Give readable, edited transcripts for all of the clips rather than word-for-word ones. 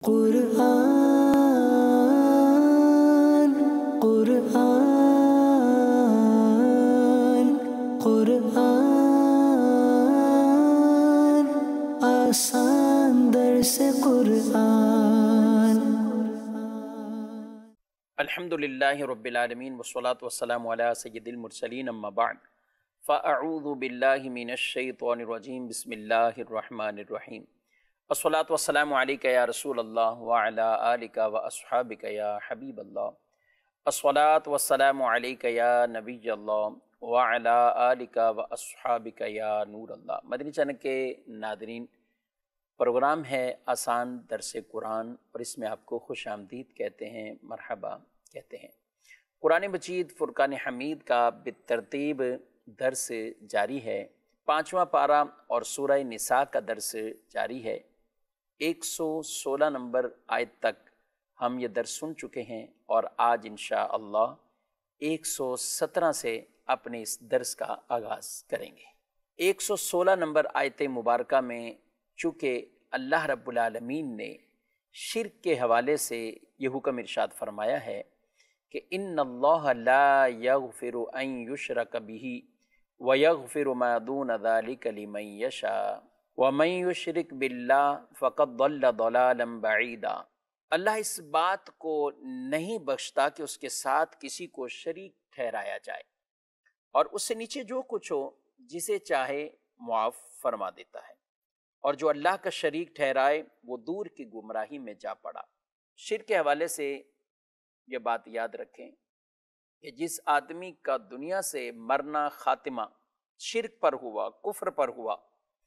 قرآن قرآن قرآن آسان درس قرآن۔ الحمدللہ رب العالمین والصلاة والسلام علی سید المرسلین، اما بعد فاعوذ باللہ من الشیطان الرجیم، بسم اللہ الرحمن الرحیم۔ الصلاة والسلام علیکہ یا رسول اللہ وعلی آلکہ واصحابکہ یا حبیب اللہ۔ الصلاة والسلام علیکہ یا نبی اللہ وعلی آلکہ واصحابکہ یا نور اللہ۔ مدنی چینل کے ناظرین، پروگرام ہے آسان درس قرآن، اور اس میں آپ کو خوش آمدید کہتے ہیں، مرحبا کہتے ہیں۔ قرآن مجید فرقان حمید کا بالترتیب درس جاری ہے۔ 5واں پارہ اور سورہ نساء کا درس جاری ہے۔ 116 نمبر آیت تک ہم یہ درس سن چکے ہیں، اور آج انشاءاللہ 117 سے اپنے اس درس کا آغاز کریں گے۔ 116 نمبر آیت مبارکہ میں چونکہ اللہ رب العالمین نے شرک کے حوالے سے یہ حکم ارشاد فرمایا ہے کہ ان اللہ لا یغفر ان یشرک بہ ویغفر ما دون ذلک لمن یشاء ومن یشرک باللہ فقد ضل ضلالا بعیدا۔ اللہ اس بات کو نہیں بخشتا کہ اس کے ساتھ کسی کو شریک ٹھہرایا جائے، اور اس سے نیچے جو کچھ ہو جسے چاہے معاف فرما دیتا ہے، اور جو اللہ کا شریک ٹھہرائے وہ دور کی گمراہی میں جا پڑا۔ شرک کے حوالے سے یہ بات یاد رکھیں کہ جس آدمی کا دنیا سے مرنا خاتمہ شرک پر ہوا، کفر پر ہوا،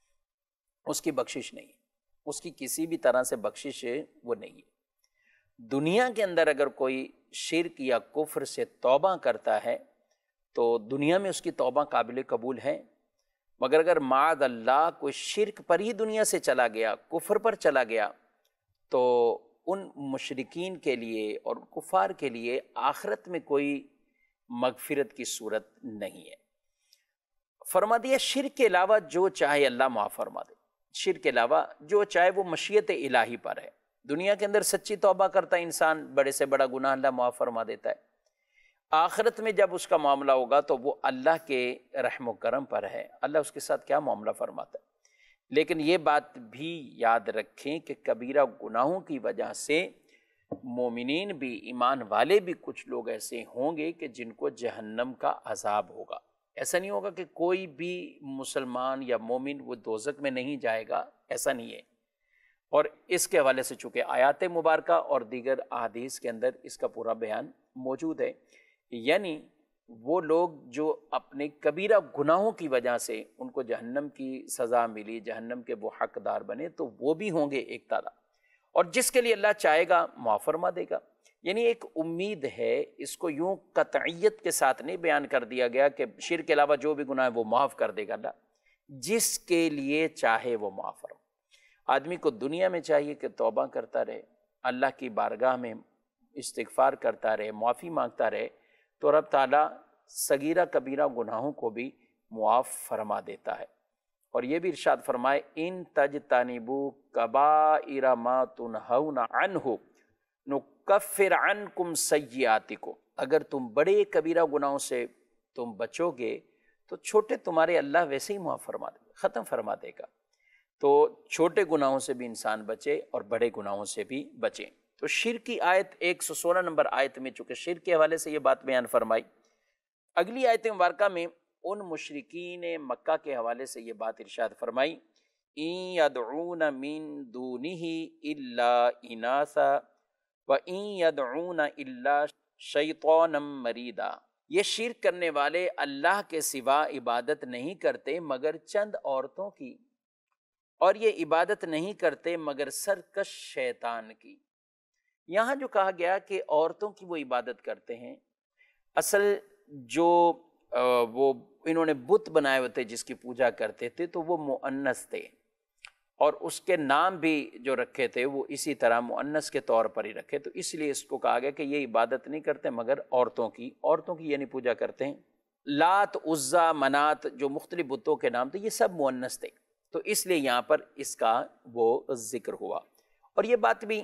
اس کی بخشش نہیں، اس کی کسی بھی طرح سے بخشش وہ نہیں ہے۔ دنیا کے اندر اگر کوئی شرک یا کفر سے توبہ کرتا ہے تو دنیا میں اس کی توبہ قابل قبول ہے، مگر اگر معاذ اللہ کوئی شرک پر ہی دنیا سے چلا گیا، کفر پر چلا گیا، تو ان مشرکین کے لیے اور کفار کے لیے آخرت میں کوئی مغفرت کی صورت نہیں ہے۔ فرما دیا شرک کے علاوہ جو چاہے اللہ معاف فرما دے، شرک کے علاوہ جو چاہے وہ مشیت الہی پر ہے۔ دنیا کے اندر سچی توبہ کرتا ہے انسان، بڑے سے بڑا گناہ اللہ معاف فرما دیتا ہے۔ آخرت میں جب اس کا معاملہ ہوگا تو وہ اللہ کے رحم و کرم پر ہے، اللہ اس کے ساتھ کیا معاملہ فرماتا ہے۔ لیکن یہ بات بھی یاد رکھیں کہ کبیرہ گناہوں کی وجہ سے مومنین بھی، ایمان والے بھی کچھ لوگ ایسے ہوں گے کہ جن کو جہنم کا عذاب ہوگا۔ ایسا نہیں ہوگا کہ کوئی بھی مسلمان یا مومن وہ دوزخ میں نہیں جائے گا، ایسا نہیں ہے۔ اور اس کے حوالے سے چونکہ آیات مبارکہ اور دیگر احادیث کے اندر اس کا پورا بیان موجود ہے، یعنی وہ لوگ جو اپنے کبیرہ گناہوں کی وجہ سے ان کو جہنم کی سزا ملی، جہنم کے وہ حقدار بنے، تو وہ بھی ہوں گے ایک تعداد، اور جس کے لیے اللہ چاہے گا معاف فرما دے گا۔ یعنی ایک امید ہے، اس کو یوں قطعیت کے ساتھ نہیں بیان کر دیا گیا کہ شرک کے علاوہ جو بھی گناہ ہے وہ معاف کر دے گا اللہ، جس کے لیے چاہے وہ معاف فرما۔ آدمی کو دنیا میں چاہیے کہ توبہ کرتا رہے، اللہ کی بارگاہ میں استغفار کرتا رہے، معافی مانگتا رہے، تو رب تعالیٰ صغیرہ کبیرہ گناہوں کو بھی معاف فرما دیتا ہے۔ اور یہ بھی ارشاد فرمائے ان تجتنبوا کبائر ما تنہون عنہ نکفر عنکم سیئاتکم، اگر تم بڑے کبیرہ گناہوں سے تم بچو گے تو چھوٹے تمہارے اللہ ویسے ہی معاف فرما دے گا، ختم فرما دے گا۔ تو چھوٹے گناہوں سے بھی انسان بچے اور بڑے گناہوں سے بھی بچے۔ تو شرک کی آیت 116 نمبر آیت میں چونکہ شرک کے حوالے سے یہ بات بیان فرمائی، اگلی آیت مبارکہ میں ان مشرکین مکہ کے حوالے سے یہ بات ارشاد فرمائی ان یدعون من دونہ الا اناثا وان یدعون الا شیطانا مریدا، یہ شرک کرنے والے اللہ کے سوا عبادت نہیں کرتے مگر چند عورتوں کی، اور یہ عبادت نہیں کرتے مگر سرکش شیطان کی۔ یہاں جو کہا گیا کہ عورتوں کی وہ عبادت کرتے ہیں، اصل جو وہ انہوں نے بت بنائے ہوئے تھے جس کی پوجا کرتے تھے، تو وہ مؤنث تھے، اور اس کے نام بھی جو رکھے تھے وہ اسی طرح مؤنث کے طور پر ہی رکھے، تو اس لیے اس کو کہا گیا کہ یہ عبادت نہیں کرتے مگر عورتوں کی یعنی پوجا کرتے ہیں۔ لات، عزا، منات جو مختلف بتوں کے نام تھے یہ سب مؤنث تھے، تو اس لیے یہاں پر اس کا وہ ذکر ہوا۔ اور یہ بات بھی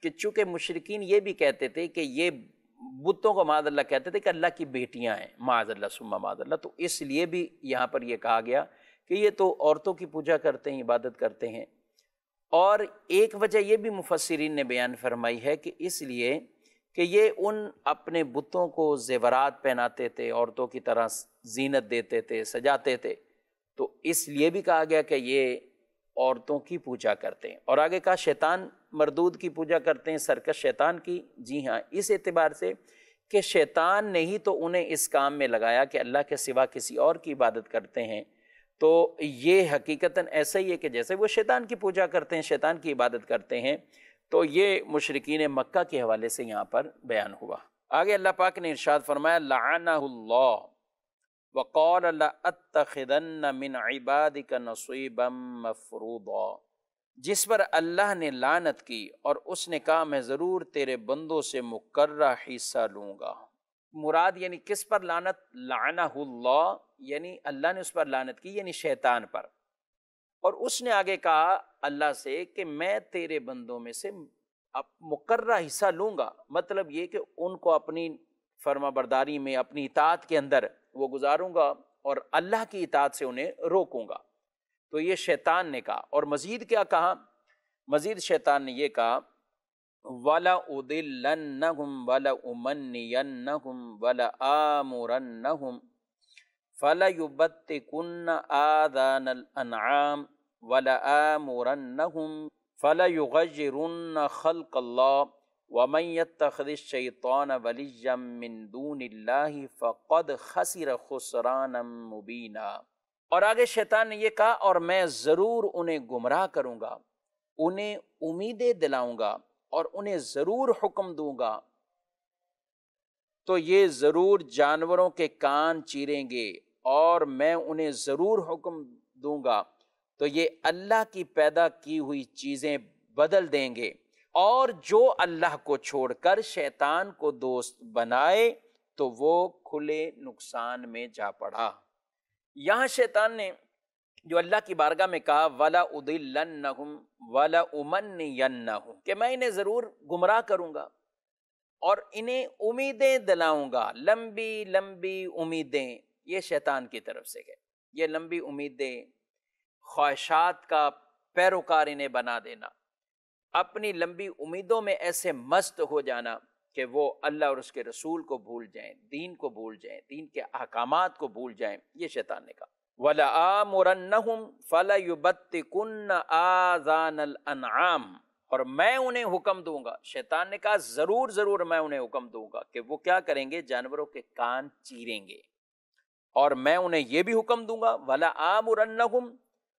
کہ چونکہ مشرکین یہ بھی کہتے تھے کہ یہ بتوں کو معاذ اللہ کہتے تھے کہ اللہ کی بیٹیاں ہیں، معاذ اللہ ثم معاذ اللہ، تو اس لیے بھی یہاں پر یہ کہا گیا کہ یہ تو عورتوں کی پوجا کرتے ہیں، عبادت کرتے ہیں۔ اور ایک وجہ یہ بھی مفسرین نے بیان فرمائی ہے کہ اس لیے کہ یہ ان اپنے بتوں کو زیورات پہناتے تھے، عورتوں کی طرح زینت دیتے تھے، سجاتے تھے، تو اس لیے بھی کہا گیا کہ یہ عورتوں کی پوجا کرتے ہیں۔ اور آگے کہا شیطان مردود کی پوجا کرتے ہیں، سرکش شیطان کی، جی ہاں، اس اعتبار سے کہ شیطان نے ہی تو انہیں اس کام میں لگایا کہ اللہ کے سوا کسی اور کی عبادت کرتے ہیں، تو یہ حقیقتاً ایسا ہی ہے کہ جیسے وہ شیطان کی پوجا کرتے ہیں، شیطان کی عبادت کرتے ہیں، تو یہ مشرکین مکہ کے حوالے سے یہاں پر بیان ہوا۔ آگے اللہ پاک نے ارشاد فرمایا لعنہ اللہ وقال لأتخذن من عبادک نصیبا مفروضا، جس پر اللہ نے لعنت کی اور اس نے کہا میں ضرور تیرے بندوں سے مقررہ حصہ لوں گا۔ مراد یعنی کس پر لعنت؟ لعنہ اللہ، یعنی اللہ نے اس پر لعنت کی، یعنی شیطان پر، اور اس نے آگے کہا اللہ سے کہ میں تیرے بندوں میں سے مقررہ حصہ لوں گا، مطلب یہ کہ ان کو اپنی فرما برداری میں، اپنی اطاعت کے اندر وہ گزاروں گا اور اللہ کی اطاعت سے انہیں روکوں گا۔ تو یہ شیطان نے کہا، اور مزید کیا کہا؟ مزید شیطان نے یہ کہا وَلَأُضِلَّنَّهُمْ وَلَأُمَنِّيَنَّهُمْ وَلَآمُرَنَّهُمْ فَلَيُبَتِّكُنَّ آذَانَ الْأَنْعَامِ وَلَآمُرَنَّهُمْ فَلَيُغَيِّرُنَّ خَلْقَ اللَّهِ وَمَنْ يَتَّخِذِ الشَّيْطَانَ وَلِيًّا مِّن دُونِ اللَّهِ فَقَدْ خَسِرَ خُسْرَانًا مُبِينًا۔ اور آگے شیطان نے یہ کہا اور میں ضرور انہیں گمراہ کروں گا، انہیں امیدیں دلاؤں گا اور انہیں ضرور حکم دوں گا، تو یہ ضرور جانوروں کے کان چیریں گے، اور میں انہیں ضرور حکم دوں گا تو یہ اللہ کی پیدا کی ہوئی چیزیں بدل دیں گے، اور جو اللہ کو چھوڑ کر شیطان کو دوست بنائے تو وہ کھلے نقصان میں جا پڑا۔ یہاں شیطان نے جو اللہ کی بارگاہ میں کہا وَلَأُضِلَّنَّهُمْ وَلَأُمَنِّيَنَّهُمْ، کہ میں انہیں ضرور گمراہ کروں گا اور انہیں امیدیں دلاؤں گا، لمبی لمبی امیدیں، یہ شیطان کی طرف سے ہے، یہ لمبی امیدیں، خواہشات کا پیروکار انہیں بنا دینا، اپنی لمبی امیدوں میں ایسے مست ہو جانا کہ وہ اللہ اور اس کے رسول کو بھول جائیں، دین کو بھول جائیں، دین کے احکامات کو بھول جائیں، یہ شیطان نے کہا۔ وَلَآمُرَنَّهُمْ فَلَيُبَتِّكُنَّ آذَانَ الْأَنْعَامِ، اور میں انہیں حکم دوں گا، شیطان نے کہا ضرور ضرور میں انہیں حکم دوں گا کہ وہ کیا کریں گے؟ جانوروں کے کان چیریں گے، اور میں انہیں یہ بھی حکم دوں گا وَلَآمُرَنَّهُمْ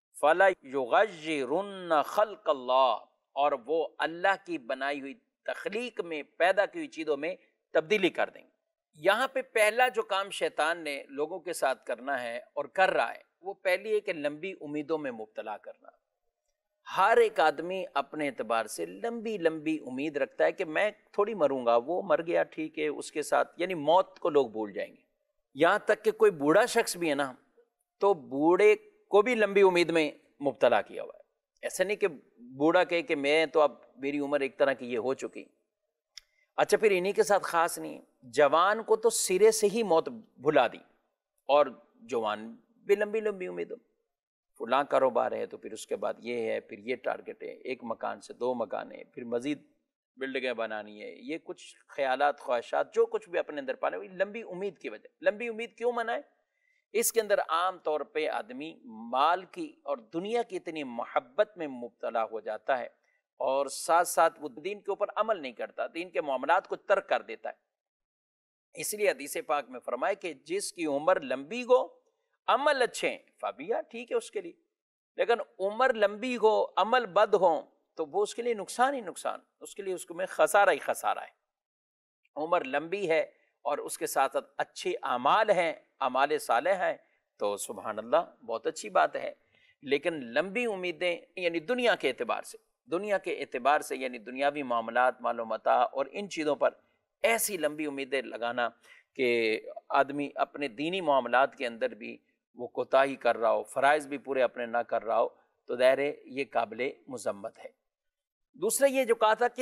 فَلَيُغَيِّرُنَّ خَلْقَ اللَّهِ، اور وہ اللہ کی بنائی ہوئی تخلیق میں، پیدا کی ہوئی چیزوں میں تبدیلی کر دیں گے۔ یہاں پہ پہلا جو کام شیطان نے لوگوں کے ساتھ کرنا ہے اور کر رہا ہے، وہ پہلی ہے کہ لمبی امیدوں میں مبتلا کرنا۔ ہر ایک آدمی اپنے اعتبار سے لمبی لمبی امید رکھتا ہے کہ میں تھوڑی مروں گا، وہ مر گیا ٹھیک ہے، اس کے ساتھ یعنی موت کو لوگ بھول جائیں گے۔ یہاں تک کہ کوئی بوڑھا شخص بھی ہے نا، تو بوڑھے کو بھی لمبی امید میں مبتلا کیا ہوا ہے۔ ایسا نہیں کہ بوڑھا کہے کہ میں تو اب میری عمر ایک طرح کی یہ ہو چکی، اچھا پھر انہی کے ساتھ خاص نہیں، جوان کو تو سرے سے ہی موت بھلا دی، اور جوان بھی لمبی لمبی امیدوں، فلاں کاروبار ہے تو پھر اس کے بعد یہ ہے، پھر یہ ٹارگٹ ہے، ایک مکان سے 2 مکان ہے، پھر مزید بلڈنگیں بنانی ہے، یہ کچھ خیالات، خواہشات، جو کچھ بھی اپنے اندر پانے، وہ لمبی امید کی وجہ۔ لمبی امید کیوں منائے؟ اس کے اندر عام طور پہ آدمی مال کی اور دنیا کی اتنی محبت میں مبتلا ہو جاتا ہے، اور ساتھ ساتھ وہ دین کے اوپر عمل نہیں کرتا، دین کے معاملات کو ترک کر دیتا ہے۔ اس لیے حدیث پاک میں فرمائے کہ جس کی عمر لمبی ہو، عمل اچھے ہیں، فابیا ٹھیک ہے اس کے لیے، لیکن عمر لمبی ہو، عمل بد ہو، تو وہ اس کے لیے نقصان ہی نقصان، اس کے لیے اس کو میں خسارہ ہی خسارہ ہے۔ عمر لمبی ہے اور اس کے ساتھ ساتھ اچھے اعمال ہیں، اعمال صالح ہیں، تو سبحان اللہ بہت اچھی بات ہے، لیکن لمبی امیدیں یعنی دنیا کے اعتبار سے یعنی دنیاوی معاملات، مال و متاع اور ان چیزوں پر ایسی لمبی امیدیں لگانا کہ آدمی اپنے دینی معاملات کے اندر بھی وہ کوتاہی کر رہا ہو، فرائض بھی پورے اپنے نہ کر رہا ہو، تو ظاہر ہے یہ قابل مذمت ہے۔ دوسرا یہ جو کہا تھا کہ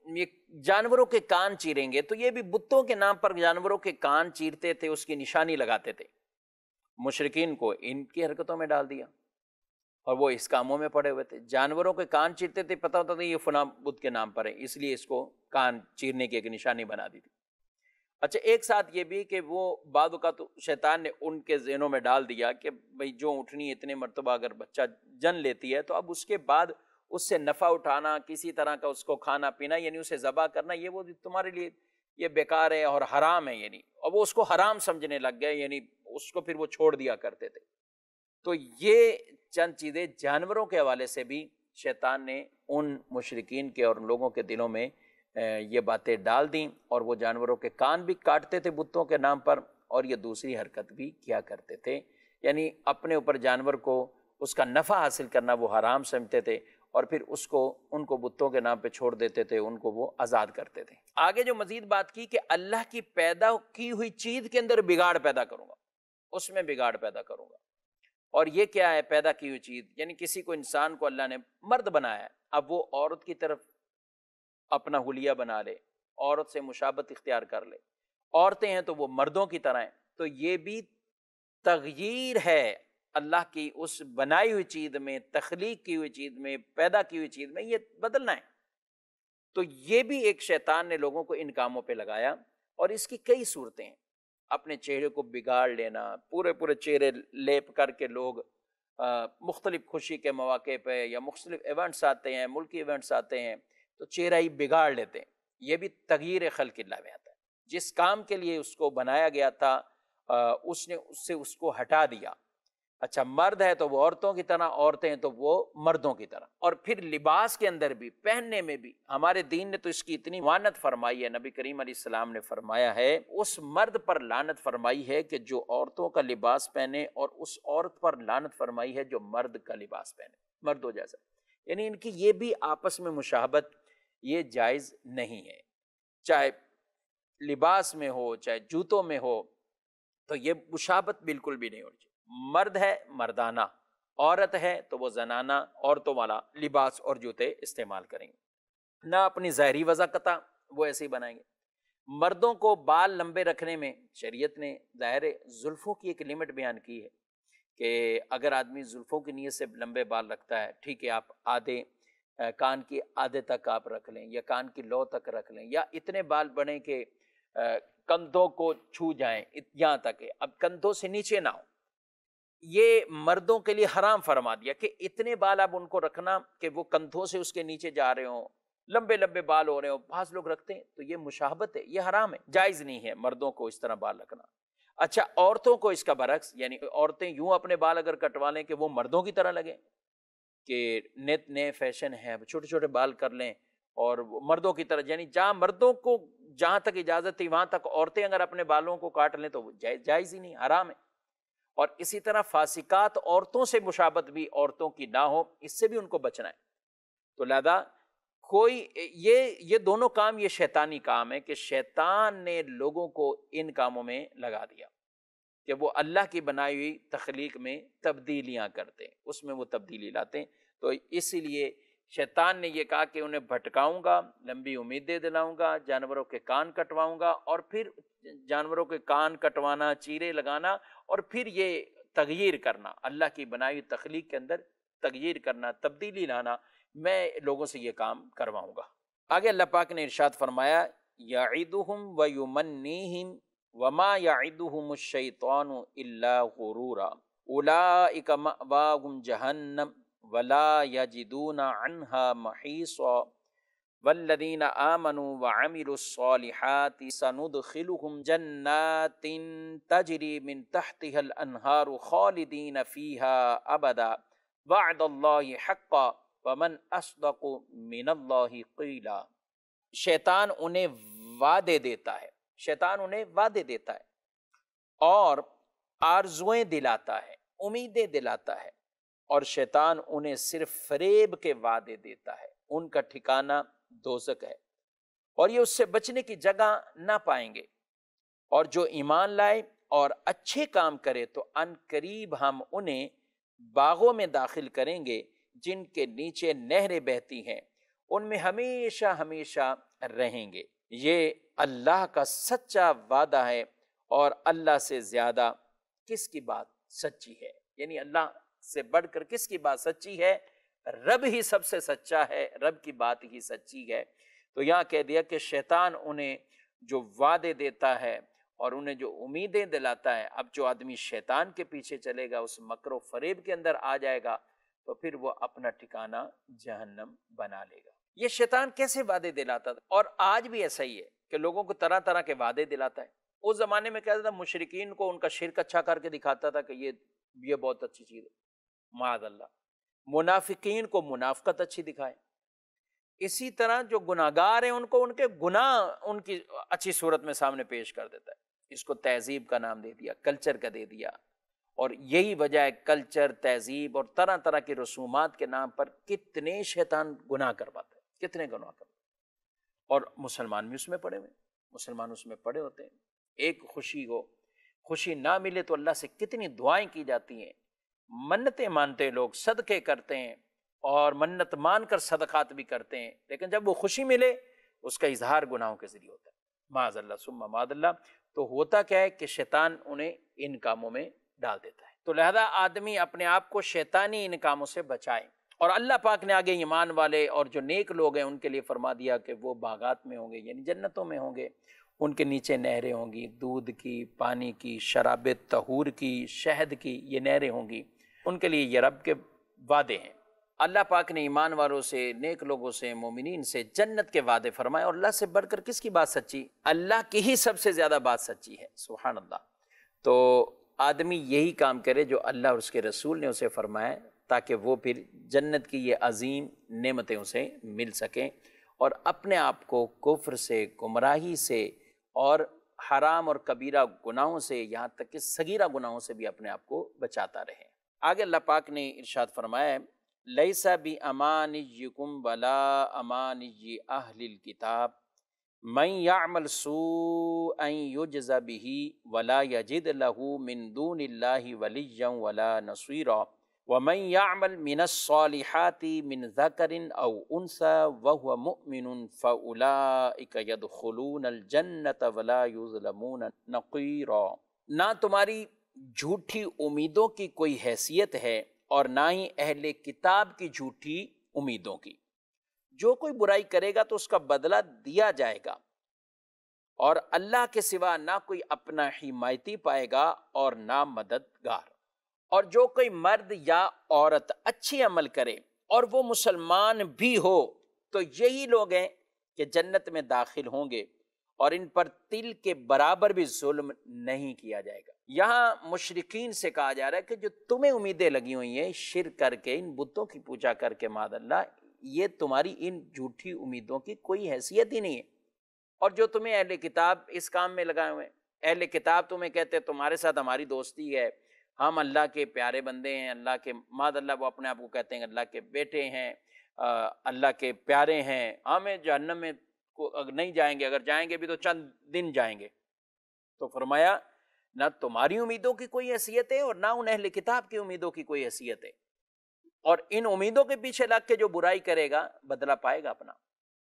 یہ جانوروں کے کان چیریں گے، تو یہ بھی بتوں کے نام پر جانوروں کے کان چیرتے تھے، اس کی نشانی لگاتے تھے۔ مشرکین کو ان کی حرکتوں میں ڈال دیا اور وہ اس کاموں میں پڑے ہوئے تھے۔ جانوروں کے کان چیرتے تھے، پتہ ہوتا تھا یہ فلاں بت کے نام پر ہے، اس لیے اس کو کان چیرنے کی ایک نشانی بنا دی تھی۔ اچھا، ایک ساتھ یہ بھی کہ وہ بعض اوقات شیطان نے ان کے ذہنوں میں ڈال دیا کہ بھئی جو اونٹنی اتنے مرتبہ اگر بچہ جن لیتی ہے تو اب اس کے بعد اس سے نفع اٹھانا، کسی طرح کا اس کو کھانا پینا، یعنی اسے ذبح کرنا، یہ وہ تمہارے لیے یہ بیکار ہے اور حرام ہے، یعنی اور وہ اس کو حرام سمجھنے لگ گئے، یعنی اس کو پھر وہ چھوڑ دیا کرتے تھے۔ تو یہ چند چیزیں جانوروں کے حوالے سے بھی شیطان نے ان مشرکین کے اور لوگوں کے دلوں میں یہ باتیں ڈال دیں، اور وہ جانوروں کے کان بھی کاٹتے تھے بتوں کے نام پر، اور یہ دوسری حرکت بھی کیا کرتے تھے، یعنی اپنے اوپر جانور کو اس کا نفع حاصل کرنا وہ حرام سمجھتے تھے، اور پھر ان کو بتوں کے نام پہ چھوڑ دیتے تھے، ان کو وہ آزاد کرتے تھے۔ آگے جو مزید بات کی کہ اللہ کی پیدا کی ہوئی چیز کے اندر بگاڑ پیدا کروں گا، اس میں بگاڑ پیدا کروں گا۔ اور یہ کیا ہے پیدا کی ہوئی چیز؟ یعنی کسی کو انسان کو اللہ نے مرد بنایا ہے، اب وہ عورت کی طرف اپنا حلیہ بنا لے، عورت سے مشابہت اختیار کر لے، عورتیں ہیں تو وہ مردوں کی طرح ہیں، تو یہ بھی تغییر ہے اللہ کی اس بنائی ہوئی چیز میں، تخلیق کی ہوئی چیز میں، پیدا کی ہوئی چیز میں، یہ بدلنا ہے۔ تو یہ بھی ایک شیطان نے لوگوں کو ان کاموں پہ لگایا، اور اس کی کئی صورتیں ہیں۔ اپنے چہرے کو بگاڑ لینا، پورے چہرے لیپ کر کے لوگ مختلف خوشی کے مواقع پہ یا مختلف ایونٹس آتے ہیں، ملکی ایونٹس آتے ہیں، تو چہرہ ہی بگاڑ لیتے ہیں۔ یہ بھی تغییر خلق اللہ میں آتا ہے۔ جس کام کے لیے اس کو بنایا گیا تھا اس نے اس کو ہٹا دیا۔ اچھا، مرد ہے تو وہ عورتوں کی طرح، عورتیں ہیں تو وہ مردوں کی طرح۔ اور پھر لباس کے اندر بھی، پہننے میں بھی ہمارے دین نے تو اس کی اتنی لعنت فرمائی ہے، نبی کریم علیہ السلام نے فرمایا ہے، اس مرد پر لعنت فرمائی ہے کہ جو عورتوں کا لباس پہنے، اور اس عورت پر لعنت فرمائی ہے جو مرد کا لباس پہنے، مردوں جیسا۔ یعنی ان کی یہ بھی آپس میں مشابہت یہ جائز نہیں ہے، چاہے لباس میں ہو چاہے جوتوں میں ہو، تو یہ مشابہت بالکل بھی نہیں ہونی چاہیے۔ مرد ہے مردانہ، عورت ہے تو وہ زنانہ عورتوں والا لباس اور جوتے استعمال کریں گے، نہ اپنی ظاہری وضاحت وہ ایسے ہی بنائیں گے۔ مردوں کو بال لمبے رکھنے میں شریعت نے ظاہر زلفوں کی ایک لمٹ بیان کی ہے کہ اگر آدمی زلفوں کی نیت سے لمبے بال رکھتا ہے، ٹھیک ہے، آپ آدھے کان کی آدھے تک آپ رکھ لیں، یا کان کی لو تک رکھ لیں، یا اتنے بال بڑھیں کہ کندھوں کو چھو جائیں، یہاں تک ہے، اب کندھوں سے نیچے نہ ہو۔ یہ مردوں کے لیے حرام فرما دیا کہ اتنے بال اب ان کو رکھنا کہ وہ کندھوں سے اس کے نیچے جا رہے ہوں، لمبے لمبے بال ہو رہے ہوں، بعض لوگ رکھتے ہیں، تو یہ مشابہت ہے، یہ حرام ہے، جائز نہیں ہے مردوں کو اس طرح بال رکھنا۔ اچھا، عورتوں کو اس کا برعکس، یعنی عورتیں یوں اپنے بال اگر کٹوا لیں کہ وہ مردوں کی طرح لگیں، کہ نئے فیشن ہے، چھوٹے چھوٹے بال کر لیں اور مردوں کی طرح، یعنی جہاں مردوں کو جہاں تک اجازت تھی وہاں تک عورتیں اگر اپنے بالوں کو کاٹ لیں تو وہ جائز ہی نہیں، حرام ہے۔ اور اسی طرح فاسقات عورتوں سے مشابہت بھی عورتوں کی نہ ہو، اس سے بھی ان کو بچنا ہے۔ تو لہذا یہ دونوں کام یہ شیطانی کام ہے کہ شیطان نے لوگوں کو ان کاموں میں لگا دیا کہ وہ اللہ کی بنائی ہوئی تخلیق میں تبدیلیاں کرتے ہیں، اس میں وہ تبدیلی لاتے ہیں۔ تو اسی لیے شیطان نے یہ کہا کہ انہیں بھٹکاؤں گا، لمبی امیدیں دلاؤں گا، جانوروں کے کان کٹواؤں گا، اور پھر جانوروں کے کان کٹوانا، چیرے لگانا، اور پھر یہ تغییر کرنا، اللہ کی بنائی ہوئی تخلیق کے اندر تغییر کرنا، تبدیلی لانا، میں لوگوں سے یہ کام کرواؤں گا۔ آگے اللہ پاک نے ارشاد فرمایا، یعدہم ویمنیہم وما یعدہم الشیطان الا غرورا اولئک مأواہم جہنم ولا یجدون عنہا محیصا والذین آمنوا وعملوا الصالحات سندخلهم جنات تجری من تحتها الانہار خالدین فیہا ابدا وعد اللہ حقا ومن اصدق من اللہ قیلا۔ شیطان انہیں وعدے دیتا ہے، شیطان انہیں وعدے دیتا ہے اور آرزویں دلاتا ہے، امیدیں دلاتا ہے، اور شیطان انہیں صرف فریب کے وعدے دیتا ہے، ان کا ٹھکانہ دوزخ ہے، اور یہ اس سے بچنے کی جگہ نہ پائیں گے۔ اور جو ایمان لائے اور اچھے کام کرے تو ان قریب ہم انہیں باغوں میں داخل کریں گے جن کے نیچے نہریں بہتی ہیں، ان میں ہمیشہ ہمیشہ رہیں گے۔ یہ اللہ کا سچا وعدہ ہے، اور اللہ سے زیادہ کس کی بات سچی ہے؟ یعنی اللہ سے بڑھ کر کس کی بات سچی ہے؟ رب ہی سب سے سچا ہے، رب کی بات ہی سچی ہے۔ تو یہاں کہہ دیا کہ شیطان انہیں جو وعدے دیتا ہے اور انہیں جو امیدیں دلاتا ہے، اب جو آدمی شیطان کے پیچھے چلے گا، اس مکر و فریب کے اندر آ جائے گا، تو پھر وہ اپنا ٹھکانہ جہنم بنا لے گا۔ یہ شیطان کیسے وعدے دلاتا تھا، اور آج بھی ایسا ہی ہے کہ لوگوں کو طرح طرح کے وعدے دلاتا ہے۔ اس زمانے میں کہتا تھا، مشرکین کو ان کا شرک اچھا کر کے دکھاتا تھا کہ یہ بہت اچھی چیز ہے، معاذ اللہ۔ منافقین کو منافقت اچھی دکھائے، اسی طرح جو گناہگار ہیں ان کو ان کے گناہ ان کی اچھی صورت میں سامنے پیش کر دیتا ہے۔ اس کو تہذیب کا نام دے دیا، کلچر کا دے دیا، اور یہی وجہ ہے کلچر، تہذیب اور طرح طرح کی رسومات کے نام پر کتنے شیطان گناہ کرواتا ہے، کتنے گناہ کرواتا ہے، اور مسلمان بھی اس میں پڑے ہوئے، مسلمان اس میں پڑے ہوتے ہیں۔ ایک خوشی ہو، خوشی نہ ملے تو اللہ سے کتنی دعائیں کی جاتی ہیں، منتیں مانتے لوگ، صدقے کرتے ہیں، اور منت مان کر صدقات بھی کرتے ہیں، لیکن جب وہ خوشی ملے اس کا اظہار گناہوں کے ذریعے ہوتا ہے، معاذ اللہ ثم معاذ اللہ۔ تو ہوتا کیا ہے کہ شیطان انہیں ان کاموں میں ڈال دیتا ہے۔ تو لہذا آدمی اپنے آپ کو شیطانی ان کاموں سے بچائے، اور اللہ پاک نے آگے ایمان والے اور جو نیک لوگ ہیں ان کے لیے فرما دیا کہ وہ باغات میں ہوں گے، یعنی جنتوں میں ہوں گے، ان کے نیچے نہریں ہوں گی، دودھ کی، پانی کی، شراب طہور کی، شہد کی، یہ نہریں ہوں گی، ان کے لیے یہ رب کے وعدے ہیں۔ اللہ پاک نے ایمان والوں سے، نیک لوگوں سے، مومنین سے جنت کے وعدے فرمائے، اور اللہ سے بڑھ کر کس کی بات سچی؟ اللہ کی ہی سب سے زیادہ بات سچی ہے، سبحان اللہ۔ تو آدمی یہی کام کرے جو اللہ اور اس کے رسول نے اسے فرمایا، تاکہ وہ پھر جنت کی یہ عظیم نعمتیں اسے مل سکیں، اور اپنے آپ کو کفر سے، گمراہی سے، اور حرام اور کبیرہ گناہوں سے، یہاں تک کہ صغیرہ گناہوں سے بھی اپنے آپ کو بچاتا رہے۔ آگے اللہ پاک نے ارشاد فرمایا ہے، لیس بامانیکم ولا امانی اہل الکتاب من یعمل سوءا یجز به ولا یجد له من دون اللہ ولیا ولا نصیرا ومن يعمل من الصالحات من ذکر او انثى وهو مؤمن فاولئک يدخلون الجنة ولا یظلمون نقیرا۔ نہ تمہاری جھوٹی امیدوں کی کوئی حیثیت ہے، اور نہ ہی اہل کتاب کی جھوٹی امیدوں کی۔ جو کوئی برائی کرے گا تو اس کا بدلہ دیا جائے گا، اور اللہ کے سوا نہ کوئی اپنا حمایتی پائے گا اور نہ مددگار۔ اور جو کوئی مرد یا عورت اچھی عمل کرے اور وہ مسلمان بھی ہو تو یہی لوگ ہیں کہ جنت میں داخل ہوں گے، اور ان پر تل کے برابر بھی ظلم نہیں کیا جائے گا۔ یہاں مشرکین سے کہا جا رہا ہے کہ جو تمہیں امیدیں لگی ہوئی ہیں شرک کر کے، ان بتوں کی پوجا کر کے، معاذ اللہ، یہ تمہاری ان جھوٹی امیدوں کی کوئی حیثیت ہی نہیں ہے۔ اور جو تمہیں اہل کتاب اس کام میں لگائے ہوئے ہیں، اہل کتاب تمہیں کہتے ہیں تمہارے ساتھ ہماری دوستی ہے، ہم اللہ کے پیارے بندے ہیں، اللہ کے، معاذ اللہ وہ اپنے آپ کو کہتے ہیں اللہ کے بیٹے ہیں، اللہ کے پیارے ہیں، ہمیں جہنم میں نہیں جائیں گے، اگر جائیں گے بھی تو چند دن جائیں گے۔ تو فرمایا نہ تمہاری امیدوں کی کوئی حیثیت ہے اور نہ ان اہل کتاب کی امیدوں کی کوئی حیثیت ہے، اور ان امیدوں کے پیچھے لگ کے جو برائی کرے گا بدلہ پائے گا اپنا،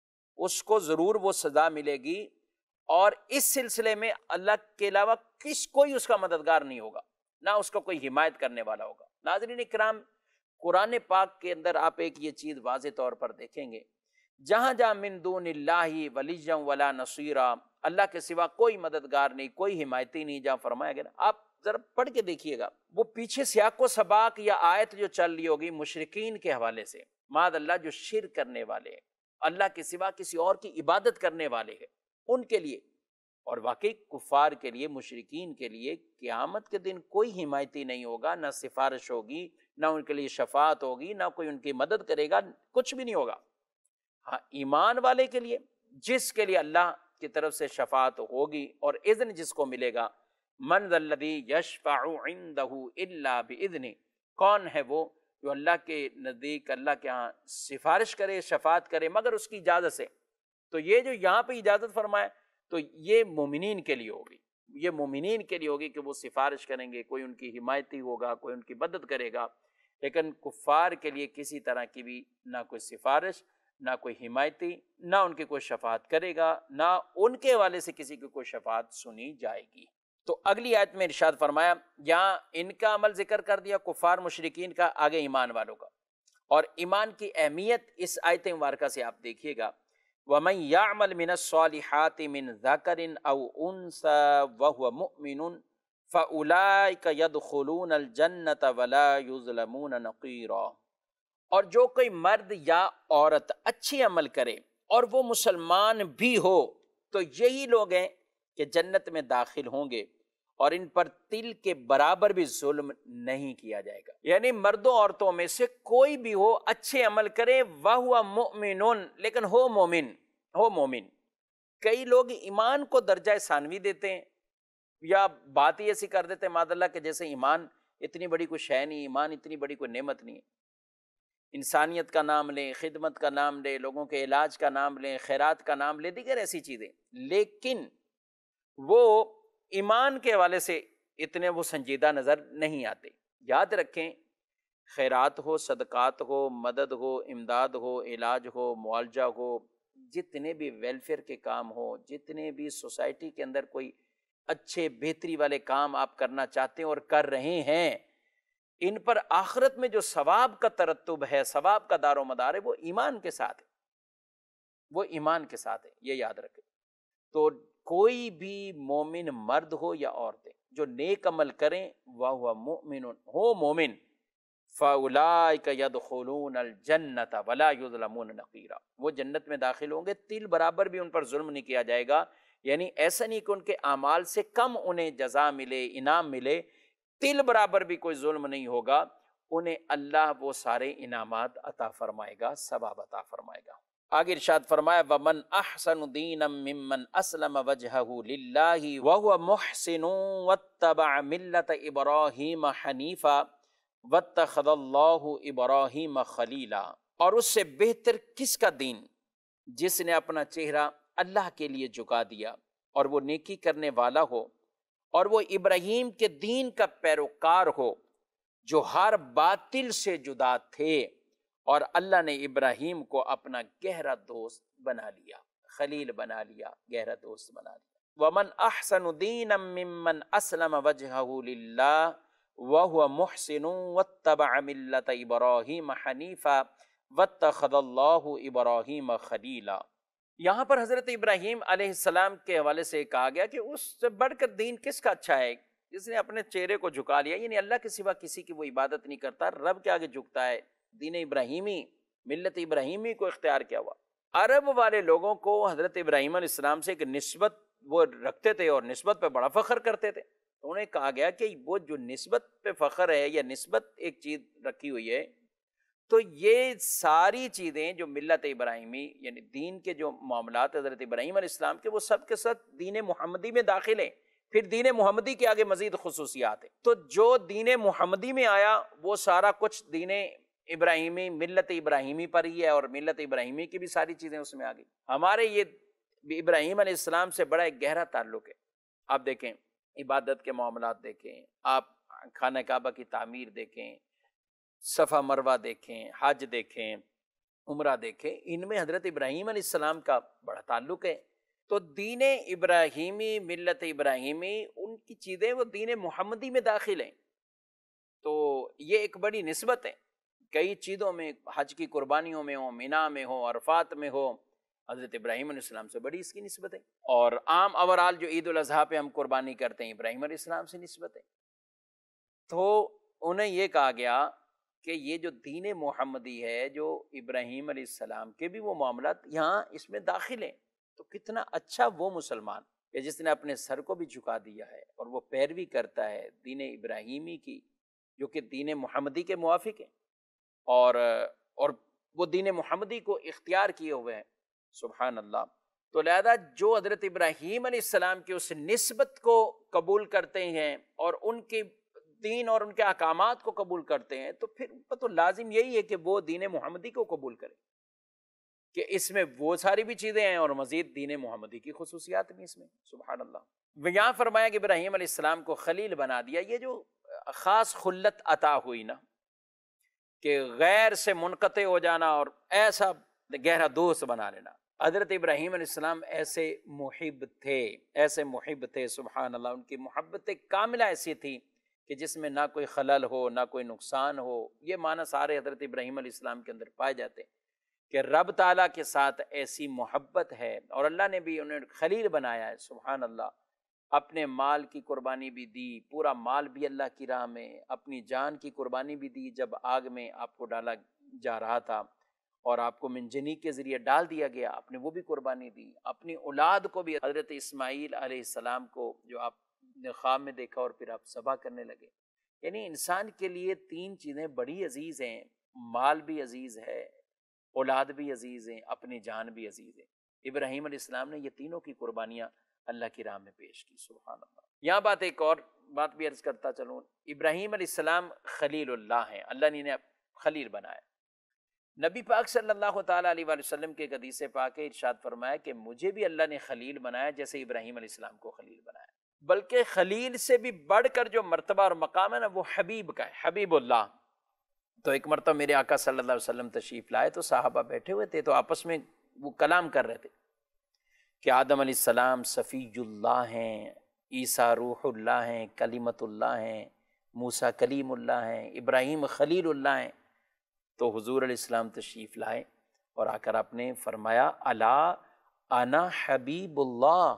اس کو ضرور وہ سزا ملے گی، اور اس سلسلے میں اللہ کے علاوہ کوئی اس کا مددگار نہیں ہوگا، نہ اس کا کوئی حمایت کرنے والا ہوگا۔ ناظرین کرام، قرآن پاک کے اندر آپ ایک یہ چیز واضح طور پر دیکھیں گے، جہاں جہاں من دون اللہ ولیا ولا نصیرا، اللہ کے سوا کوئی مددگار نہیں، کوئی حمایتی نہیں، جہاں فرمایا گیا نا، آپ ذرا پڑھ کے دیکھیے گا، وہ پیچھے سیاق و سباق یا آیت جو چل رہی ہوگی مشرکین کے حوالے سے، معاذ اللہ جو شرک کرنے والے ہیں، اللہ کے سوا کسی اور کی عبادت کرنے والے ہیں، ان کے لیے، اور واقعی کفار کے لیے، مشرکین کے لیے قیامت کے دن کوئی حمایتی نہیں ہوگا، نہ سفارش ہوگی، نہ ان کے لیے شفاعت ہوگی، نہ کوئی ان کی مدد کرے گا، کچھ بھی نہیں ہوگا۔ ہاں، ایمان والے کے لیے، جس کے لیے اللہ کی طرف سے شفاعت ہوگی اور اذن جس کو ملے گا، من ذا الذی یشفع عندہ الا باذنہ، کون ہے وہ جو اللہ کے نزدیک، اللہ کے ہاں سفارش کرے، شفاعت کرے مگر اس کی اجازت سے۔ تو یہ جو یہاں پہ اجازت فرمائے تو یہ مومنین کے لیے ہوگی، یہ مومنین کے لیے ہوگی کہ وہ سفارش کریں گے، کوئی ان کی حمایتی ہوگا، کوئی ان کی مدد کرے گا، لیکن کفار کے لیے کسی طرح کی بھی نہ کوئی سفارش، نہ کوئی حمایتی، نہ ان کی کوئی شفاعت کرے گا، نہ ان کے حوالے سے کسی کی کوئی شفاعت سنی جائے گی۔ تو اگلی آیت میں ارشاد فرمایا، یہاں ان کا عمل ذکر کر دیا، کفار مشرکین کا، آگے ایمان والوں کا۔ اور ایمان کی اہمیت اس آیت مبارکہ سے آپ دیکھیے گا، وَمَن يَعْمَلْ مِنَ الصَّالِحَاتِ مِن ذَكَرٍ أَوْ أُنثَىٰ وَهُوَ مُؤْمِنٌ فَأُولَٰئِكَ يَدْخُلُونَ الْجَنَّةَ وَلَا يُظْلَمُونَ نَقِيرًا۔ اور جو کوئی مرد یا عورت اچھی عمل کرے اور وہ مسلمان بھی ہو تو یہی لوگ ہیں کہ جنت میں داخل ہوں گے، اور ان پر تل کے برابر بھی ظلم نہیں کیا جائے گا۔ یعنی مردوں عورتوں میں سے کوئی بھی ہو، اچھے عمل کرے، وَهُوَ مُؤْمِنٌ، لیکن ہو مومن۔ کئی لوگ ایمان کو درجہ ثانوی دیتے ہیں، یا بات ہی ایسی کر دیتے ہیں معاذ اللہ کہ جیسے ایمان اتنی بڑی کوئی شے نہیں، ایمان اتنی بڑی کوئی نعمت نہیں ہے۔ انسانیت کا نام لیں، خدمت کا نام لیں، لوگوں کے علاج کا نام لیں، خیرات کا نام لیں، دیگر ایسی چیزیں، لیکن وہ ایمان کے حوالے سے اتنے وہ سنجیدہ نظر نہیں آتے۔ یاد رکھیں، خیرات ہو، صدقات ہو، مدد ہو، امداد ہو، علاج ہو، معالجہ ہو، جتنے بھی ویلفیئر کے کام ہو، جتنے بھی سوسائٹی کے اندر کوئی اچھے بہتری والے کام آپ کرنا چاہتے ہیں اور کر رہے ہیں، ان پر آخرت میں جو ثواب کا ترتب ہے، ثواب کا دار و مدار ہے، وہ ایمان کے ساتھ ہے، وہ ایمان کے ساتھ ہے، یہ یاد رکھیں۔ تو کوئی بھی مومن مرد ہو یا عورتیں جو نیک عمل کریں، وَهُوَ مُؤْمِنٌ، ہو مومن، فَأُولَٰئِكَ يَدْخُلُونَ الْجَنَّةَ وَلَا يُظْلَمُونَ نَقِيرًا، وہ جنت میں داخل ہوں گے، تل برابر بھی ان پر ظلم نہیں کیا جائے گا۔ یعنی ایسا نہیں کہ ان کے اعمال سے کم انہیں جزا ملے، انعام ملے، تل برابر بھی کوئی ظلم نہیں ہوگا، انہیں اللہ وہ سارے انعامات عطا فرمائے گا، ثواب عطا فرمائے گا۔ آگے ارشاد فرمایا، وَمَنْ أَحْسَنُ دِينًا مِّمَّنْ أَسْلَمَ وَجْهَهُ لِلَّهِ وَهُوَ مُحْسِنٌ وَاتَّبَعَ مِلَّةَ إِبْرَاهِيمَ حَنِيفًا وَاتَّخَذَ اللَّهُ إِبْرَاهِيمَ خَلِيلًا۔ اور اس سے بہتر کس کا دین، جس نے اپنا چہرہ اللہ کے لیے جھکا دیا اور وہ نیکی کرنے والا ہو، اور وہ ابراہیم کے دین کا پیروکار ہو جو ہر باطل سے جدا تھے، اور اللہ نے ابراہیم کو اپنا گہرا دوست بنا لیا، خلیل بنا لیا، گہرا دوست بنا لیا۔ وَمَنْ أَحْسَنُ دِينًا مِّمَّنْ أَسْلَمَ وَجْهَهُ لِلَّهِ وَهُوَ مُحْسِنٌ وَاتَّبَعَ مِلَّةَ إِبْرَاهِيمَ حَنِيفًا وَاتَّخَذَ اللَّهُ إِبْرَاهِيمَ خَلِيلًا۔ یہاں پر حضرت ابراہیم علیہ السلام کے حوالے سے کہا گیا کہ اس سے بڑھ کر دین کس کا اچھا ہے، جس نے اپنے چہرے کو جھکا لیا، یعنی اللہ کے سوا کسی کی وہ عبادت نہیں کرتا، رب کے آگے جھکتا ہے، دین ابراہیمی، ملت ابراہیمی کو اختیار کیا ہوا۔ عرب والے لوگوں کو حضرت ابراہیم علیہ السلام سے ایک نسبت وہ رکھتے تھے اور نسبت پہ بڑا فخر کرتے تھے، تو انہیں کہا گیا کہ وہ جو نسبت پہ فخر ہے یا نسبت ایک چیز رکھی ہوئی ہے، تو یہ ساری چیزیں جو ملت ابراہیمی یعنی دین کے جو معاملات حضرت ابراہیم علیہ السلام کے، وہ سب کے ساتھ دین محمدی میں داخل ہیں۔ پھر دین محمدی کے آگے مزید خصوصیات ہیں، تو جو دین محمدی میں آیا وہ سارا کچھ دین ابراہیمی، ملت ابراہیمی پر ہی ہے، اور ملت ابراہیمی کی بھی ساری چیزیں اس میں آ گئی۔ ہمارے یہ ابراہیم علیہ السلام سے بڑا ایک گہرا تعلق ہے۔ آپ دیکھیں، عبادت کے معاملات دیکھیں، آپ خانہ کعبہ کی تعمیر دیکھیں، صفا مروہ دیکھیں، حج دیکھیں، عمرہ دیکھیں، ان میں حضرت ابراہیم علیہ السلام کا بڑا تعلق ہے۔ تو دین ابراہیمی، ملت ابراہیمی، ان کی چیزیں وہ دین محمدی میں داخل ہیں، تو یہ ایک بڑی نسبت ہے۔ کئی چیزوں میں، حج کی قربانیوں میں ہو، مینا میں ہو، عرفات میں ہو، حضرت ابراہیم علیہ السلام سے بڑی اس کی نسبت ہے۔ اور عام اوورال جو عید الاضحیٰ پہ ہم قربانی کرتے ہیں، ابراہیم علیہ السلام سے نسبت ہے۔ تو انہیں یہ کہا گیا کہ یہ جو دین محمدی ہے، جو ابراہیم علیہ السلام کے بھی وہ معاملات یہاں اس میں داخل ہیں، تو کتنا اچھا وہ مسلمان کہ جس نے اپنے سر کو بھی جھکا دیا ہے اور وہ پیروی کرتا ہے دین ابراہیمی کی، جو کہ دین محمدی کے موافق ہے، اور وہ دین محمدی کو اختیار کیے ہوئے ہیں۔ سبحان اللہ۔ تو لہذا جو حضرت ابراہیم علیہ السلام کی اس نسبت کو قبول کرتے ہیں اور ان کے دین اور ان کے احکامات کو قبول کرتے ہیں، تو پھر تو لازم یہی ہے کہ وہ دین محمدی کو قبول کرے، کہ اس میں وہ ساری بھی چیزیں ہیں اور مزید دین محمدی کی خصوصیات بھی اس میں۔ سبحان اللہ۔ یہاں فرمایا کہ ابراہیم علیہ السلام کو خلیل بنا دیا۔ یہ جو خاص خلت عطا ہوئی نا، کہ غیر سے منقطع ہو جانا اور ایسا گہرا دوست بنا لینا۔ حضرت ابراہیم علیہ السلام ایسے محب تھے سبحان اللہ، ان کی محبت کاملہ ایسی تھی کہ جس میں نہ کوئی خلل ہو نہ کوئی نقصان ہو۔ یہ معنی سارے حضرت ابراہیم علیہ السلام کے اندر پائے جاتے ہیں کہ رب تعالیٰ کے ساتھ ایسی محبت ہے، اور اللہ نے بھی انہیں خلیل بنایا ہے سبحان اللہ۔ اپنے مال کی قربانی بھی دی، پورا مال بھی اللہ کی راہ میں، اپنی جان کی قربانی بھی دی جب آگ میں آپ کو ڈالا جا رہا تھا اور آپ کو منجنیق کے ذریعے ڈال دیا گیا، آپ نے وہ بھی قربانی دی۔ اپنی اولاد کو بھی، حضرت اسماعیل علیہ السلام کو جو آپ نے خواب میں دیکھا اور پھر آپ ذبح کرنے لگے۔ یعنی انسان کے لیے تین چیزیں بڑی عزیز ہیں، مال بھی عزیز ہے، اولاد بھی عزیز ہیں، اپنی جان بھی عزیز ہے۔ ابراہیم علیہ السلام نے یہ تینوں کی قربانیاں اللہ کی راہ میں پیش کی سبحان اللہ۔ یہاں ایک اور بات بھی عرض کرتا چلوں، ابراہیم علیہ السلام خلیل اللہ ہیں، اللہ نے انہیں خلیل بنایا۔ نبی پاک صلی اللہ تعالیٰ علیہ وآلہ وسلم کے ایک حدیث پاک ہے، ارشاد فرمایا کہ مجھے بھی اللہ نے خلیل بنایا جیسے ابراہیم علیہ السلام کو خلیل بنایا، بلکہ خلیل سے بھی بڑھ کر جو مرتبہ اور مقام ہے نا وہ حبیب کا ہے، حبیب اللہ۔ تو ایک مرتبہ میرے آقا صلی اللہ علیہ وسلم تشریف لائے تو صحابہ بیٹھے ہوئے تھے، تو آپس میں وہ کلام کر رہے تھے کہ آدم علیہ السلام صفی اللہ ہیں، عیسیٰ روح اللہ ہیں، کلمت اللہ ہیں، موسیٰ کلیم اللہ ہیں، ابراہیم خلیل اللہ ہیں۔ تو حضور علیہ السلام تشریف لائے اور آ کر آپ نے فرمایا الا انا حبیب اللہ،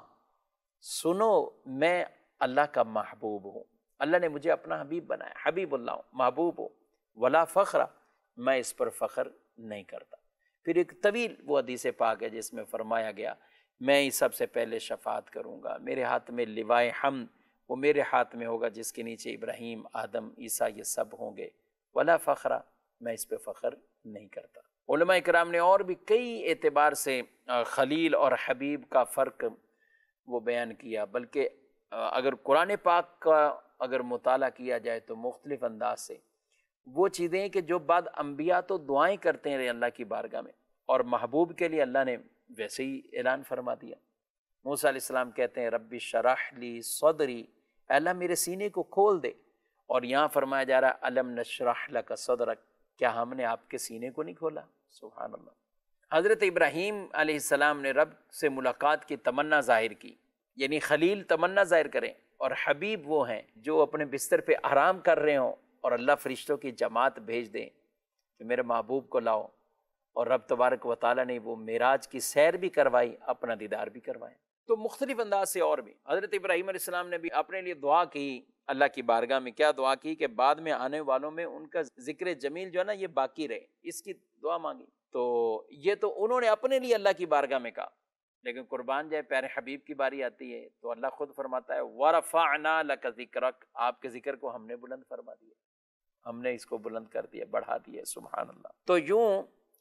سنو میں اللہ کا محبوب ہوں، اللہ نے مجھے اپنا حبیب بنایا، حبیب اللہ ہوں، محبوب ہوں، ولا فخر، میں اس پر فخر نہیں کرتا۔ پھر ایک طویل وہ حدیث پاک ہے جس میں فرمایا گیا میں ہی سب سے پہلے شفاعت کروں گا، میرے ہاتھ میں لوائے حمد وہ میرے ہاتھ میں ہوگا جس کے نیچے ابراہیم، آدم، عیسیٰ یہ سب ہوں گے، ولا فخر، میں اس پہ فخر نہیں کرتا۔ علماء کرام نے اور بھی کئی اعتبار سے خلیل اور حبیب کا فرق وہ بیان کیا، بلکہ اگر قرآن پاک کا اگر مطالعہ کیا جائے تو مختلف انداز سے وہ چیزیں کہ جو بعد انبیاء تو دعائیں کرتے ہیں اللہ کی بارگاہ میں، اور محبوب کے لیے اللہ نے ویسے ہی اعلان فرما دیا۔ موسیٰ علیہ السلام کہتے ہیں رب شرح لی صدری، اے اللہ میرے سینے کو کھول دے، اور یہاں فرمایا جا رہا الم نشرح لک صدرک، کیا ہم نے آپ کے سینے کو نہیں کھولا؟ سبحان اللہ۔ حضرت ابراہیم علیہ السلام نے رب سے ملاقات کی تمنا ظاہر کی، یعنی خلیل تمنا ظاہر کریں، اور حبیب وہ ہیں جو اپنے بستر پہ آرام کر رہے ہوں اور اللہ فرشتوں کی جماعت بھیج دیں کہ میرے محبوب کو لاؤ، اور رب تبارک و تعالیٰ نے وہ معراج کی سیر بھی کروائی، اپنا دیدار بھی کروائے۔ تو مختلف انداز سے اور بھی حضرت ابراہیم علیہ السلام نے بھی اپنے لیے دعا کی اللہ کی بارگاہ میں، کیا دعا کی کہ بعد میں آنے والوں میں ان کا ذکر جمیل جو ہے نا یہ باقی رہے، اس کی دعا مانگی۔ تو یہ تو انہوں نے اپنے لیے اللہ کی بارگاہ میں کہا، لیکن قربان جائے پیارے حبیب کی باری آتی ہے تو اللہ خود فرماتا ہے وَرَفَعْنَا لَكَ ذِكْرَكَ، آپ کے ذکر کو ہم نے بلند فرما دیا، ہم نے اس کو بلند کر دیا، بڑھا دیا، سبحان اللہ۔ تو یوں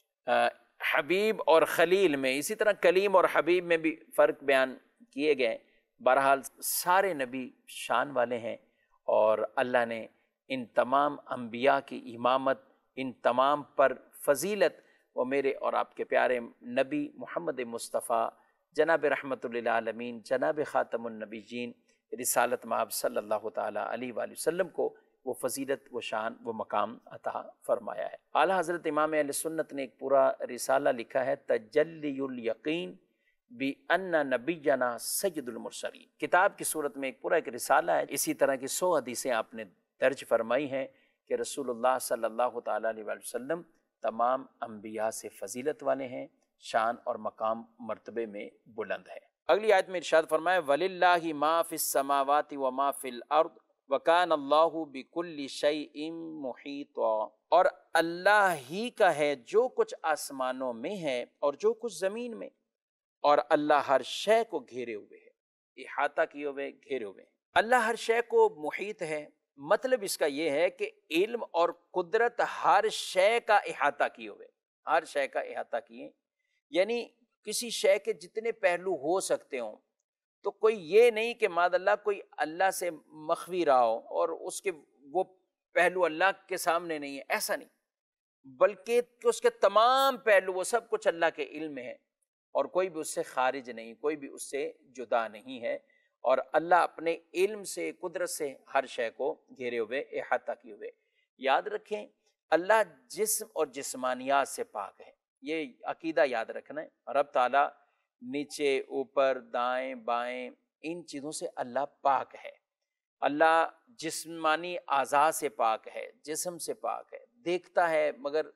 حبیب اور خلیل میں، اسی طرح کلیم اور حبیب میں بھی فرق بیان کیے گئے۔ بہرحال سارے نبی شان والے ہیں، اور اللہ نے ان تمام انبیاء کی امامت، ان تمام پر فضیلت وہ میرے اور آپ کے پیارے نبی محمد مصطفیٰ جناب رحمت للعالمین، جناب خاتم النبیین، رسالت مآب صلی اللہ تعالیٰ علیہ وآلہ وسلم کو وہ فضیلت، وہ شان، وہ مقام عطا فرمایا ہے۔ اعلیٰ حضرت امام اہل سنت نے ایک پورا رسالہ لکھا ہے تجلی الیقین بِأَنَّ نَبِيَّنَا سید المرسلین، کتاب کی صورت میں ایک پورا ایک رسالہ ہے۔ اسی طرح کی 100 حدیثیں آپ نے درج فرمائی ہیں کہ رسول اللہ صلی اللہ تعالیٰ علیہ وآلہ وسلم تمام انبیاء سے فضیلت والے ہیں، شان اور مقام مرتبے میں بلند ہے۔ اگلی آیت میں ارشاد فرمایا وَلِلَّهِ مَا فِي السَّمَاوَاتِ وَمَا فِي الْأَرْضِ وَكَانَ اللَّهُ بِكُلِّ شَيْءٍ مُحِيطًا، اور اللہ ہی کا ہے جو کچھ آسمانوں میں ہے اور جو کچھ زمین میں، اور اللہ ہر شے کو گھیرے ہوئے ہے، احاطہ کیے ہوئے، گھیرے ہوئے ہیں۔ اللہ ہر شے کو محیط ہے، مطلب اس کا یہ ہے کہ علم اور قدرت ہر شے کا احاطہ کیے ہوئے، ہر شے کا احاطہ کیے، یعنی کسی شے کے جتنے پہلو ہو سکتے ہوں، تو کوئی یہ نہیں کہ معاذ اللہ کوئی اللہ سے مخفی رہا ہو اور اس کے وہ پہلو اللہ کے سامنے نہیں ہے، ایسا نہیں، بلکہ کہ اس کے تمام پہلو وہ سب کچھ اللہ کے علم میں ہے، اور کوئی بھی اس سے خارج نہیں، کوئی بھی اس سے جدا نہیں ہے، اور اللہ اپنے علم سے، قدرت سے ہر شے کو گھیرے ہوئے، احاطہ کیے ہوئے۔ یاد رکھیں اللہ جسم اور جسمانیات سے پاک ہے، یہ عقیدہ یاد رکھنا ہے۔ رب تعالیٰ نیچے اوپر دائیں بائیں ان چیزوں سے اللہ پاک ہے۔ اللہ جسمانی اعضاء سے پاک ہے، جسم سے پاک ہے، دیکھتا ہے مگر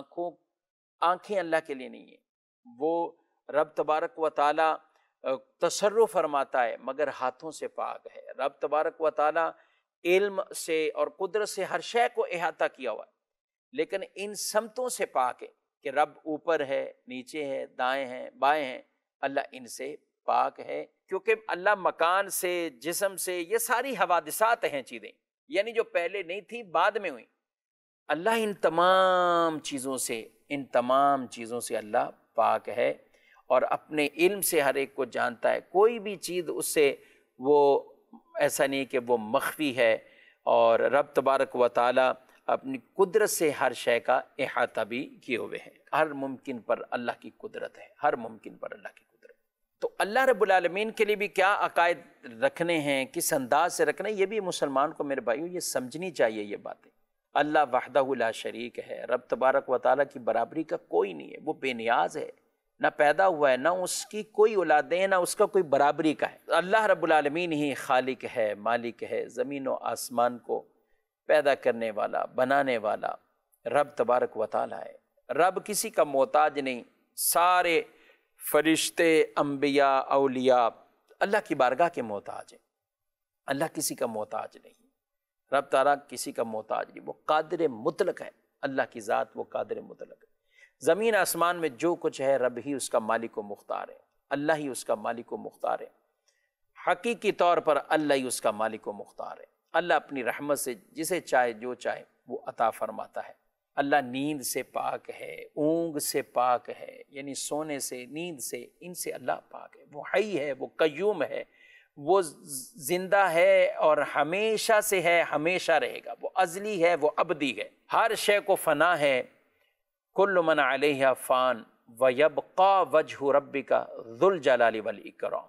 آنکھیں اللہ کے لیے نہیں ہیں۔ وہ رب تبارک و تعالیٰ تصرف فرماتا ہے مگر ہاتھوں سے پاک ہے۔ رب تبارک و تعالیٰ علم سے اور قدرت سے ہر شے کو احاطہ کیا ہوا ہے، لیکن ان سمتوں سے پاک ہے کہ رب اوپر ہے، نیچے ہے، دائیں ہیں، بائیں ہیں، اللہ ان سے پاک ہے، کیونکہ اللہ مکان سے، جسم سے، یہ ساری حوادثات ہیں چیزیں، یعنی جو پہلے نہیں تھی بعد میں ہوئی۔ اللہ ان تمام چیزوں سے اللہ پاک ہے اور اپنے علم سے ہر ایک کو جانتا ہے۔ کوئی بھی چیز اس سے وہ ایسا نہیں کہ وہ مخفی ہے، اور رب تبارک و تعالیٰ اپنی قدرت سے ہر شے کا احاطہ بھی کیے ہوئے ہیں۔ ہر ممکن پر اللہ کی قدرت ہے، ہر ممکن پر اللہ کی قدرت۔ تو اللہ رب العالمین کے لیے بھی کیا عقائد رکھنے ہیں، کس انداز سے رکھنے ہیں، یہ بھی مسلمان کو میرے بھائیو یہ سمجھنی چاہیے۔ یہ باتیں اللہ وحدہ لا شریک ہے، رب تبارک و تعالیٰ کی برابری کا کوئی نہیں ہے، وہ بے نیاز ہے، نہ پیدا ہوا ہے، نہ اس کی کوئی اولادیں، نہ اس کا کوئی برابری کا ہے۔ اللہ رب العالمین ہی خالق ہے، مالک ہے، زمین و آسمان کو پیدا کرنے والا، بنانے والا رب تبارک و تعالیٰ ہے۔ رب کسی کا محتاج نہیں، سارے فرشتے، انبیاء، اولیاء اللہ کی بارگاہ کے محتاج ہیں۔ اللہ کسی کا محتاج نہیں، رب تعالیٰ کسی کا محتاج نہیں، وہ قادر مطلق ہے۔ اللہ کی ذات وہ قادر مطلق ہے۔ زمین آسمان میں جو کچھ ہے رب ہی اس کا مالک و مختار ہے، اللہ ہی اس کا مالک و مختار ہے، حقیقی طور پر اللہ ہی اس کا مالک و مختار ہے۔ اللہ اپنی رحمت سے جسے چاہے جو چاہے وہ عطا فرماتا ہے۔ اللہ نیند سے پاک ہے، اونگ سے پاک ہے، یعنی سونے سے، نیند سے، ان سے اللہ پاک ہے۔ وہ حی ہے، وہ قیوم ہے، وہ زندہ ہے اور ہمیشہ سے ہے، ہمیشہ رہے گا۔ وہ ازلی ہے، وہ ابدی ہے، ہر شے کو فنا ہے۔ کل من علیہا فان ویبقی وجہ ربک ذو الجلال والاکرام۔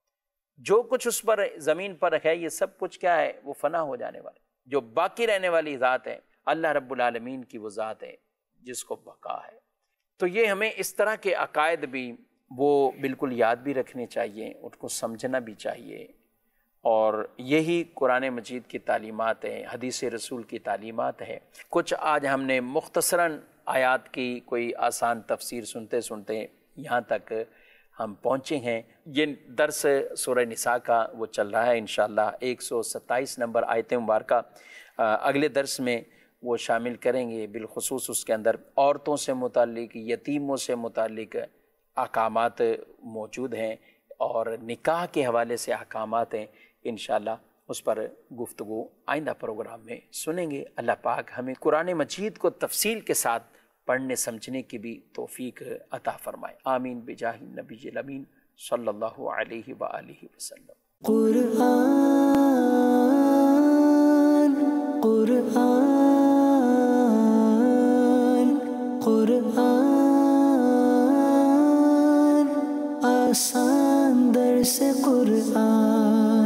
جو کچھ اس پر زمین پر ہے یہ سب کچھ کیا ہے؟ وہ فنا ہو جانے والے۔ جو باقی رہنے والی ذات ہے اللہ رب العالمین کی وہ ذات ہے جس کو بقا ہے۔ تو یہ ہمیں اس طرح کے عقائد بھی وہ بالکل یاد بھی رکھنے چاہیے، ان کو سمجھنا بھی چاہیے، اور یہی قرآن مجید کی تعلیمات ہیں، حدیث رسول کی تعلیمات ہے۔ کچھ آج ہم نے مختصراً آیات کی کوئی آسان تفسیر سنتے سنتے یہاں تک ہم پہنچے ہیں۔ یہ درس سورہ نساء کا وہ چل رہا ہے، انشاءاللہ 127 نمبر آیت مبارکہ اگلے درس میں وہ شامل کریں گے۔ بالخصوص اس کے اندر عورتوں سے متعلق، یتیموں سے متعلق احکامات موجود ہیں، اور نکاح کے حوالے سے احکامات ہیں۔ انشاءاللہ اس پر گفتگو آئندہ پروگرام میں سنیں گے۔ اللہ پاک ہمیں قرآن مجید کو تفصیل کے ساتھ پڑھنے سمجھنے کی بھی توفیق عطا فرمائے۔ آمین بجاہ النبی الامین صلی اللہ علیہ وآلہ وسلم۔ قرآن قرآن قرآن آسان درس قرآن